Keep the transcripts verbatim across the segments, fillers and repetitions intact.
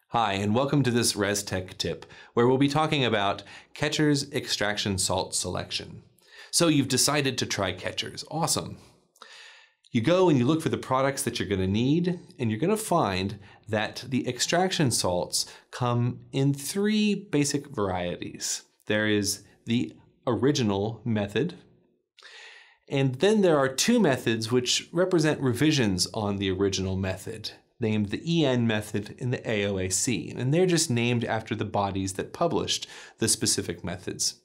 Hi, and welcome to this Restek tip, where we'll be talking about QueChERS extraction salt selection. So you've decided to try QueChERS. Awesome. You go and you look for the products that you're going to need, and you're going to find that the extraction salts come in three basic varieties. There is the original method, and then there are two methods which represent revisions on the original method, named the E N method and the A O A C, and they're just named after the bodies that published the specific methods.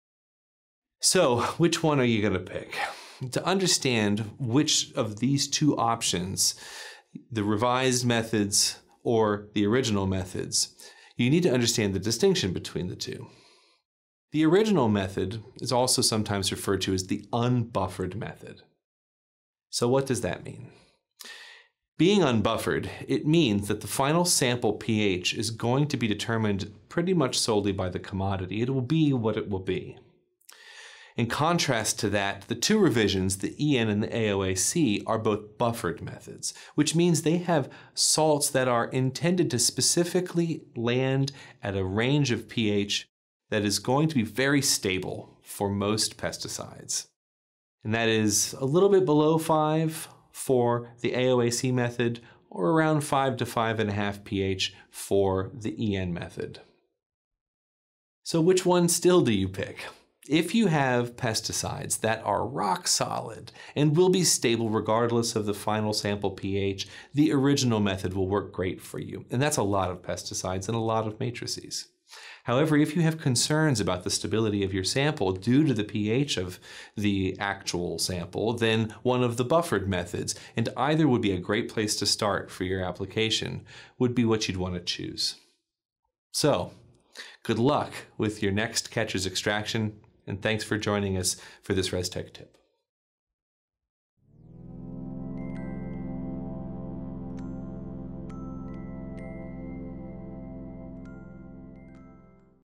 So, which one are you going to pick? To understand which of these two options, the revised methods or the original methods, you need to understand the distinction between the two. The original method is also sometimes referred to as the unbuffered method. So what does that mean? Being unbuffered, it means that the final sample pH is going to be determined pretty much solely by the commodity. It will be what it will be. In contrast to that, the two revisions, the E N and the A O A C, are both buffered methods, which means they have salts that are intended to specifically land at a range of pH that is going to be very stable for most pesticides. And that is a little bit below five for the A O A C method, or around five to five and a half pH for the E N method. So which one still do you pick? If you have pesticides that are rock solid and will be stable regardless of the final sample pH, the original method will work great for you. And that's a lot of pesticides and a lot of matrices. However, if you have concerns about the stability of your sample due to the pH of the actual sample, then one of the buffered methods, and either would be a great place to start for your application, would be what you'd want to choose. So, good luck with your next QueChERS extraction, and thanks for joining us for this Restek tip.